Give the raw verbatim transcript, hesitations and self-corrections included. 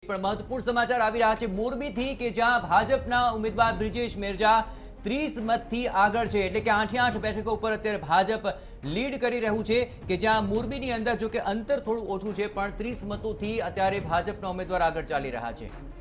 પણ મહત્વપૂર્ણ સમાચાર આવી રહ્યા છે મોરબીથી કે જ્યાં ભાજપના ઉમેદવાર બ્રિજેશ મેરજા ત્રીસ મતથી આગળ છે, એટલે કે આઠે આઠ બેઠકો ઉપર અત્યારે ભાજપ લીડ કરી રહ્યું છે કે જ્યાં મોરબીની અંદર જો કે અંતર થોડું ઓછું છે પણ ત્રીસ મતોથી અત્યારે ભાજપના ઉમેદવાર આગળ ચાલી રહ્યા છે।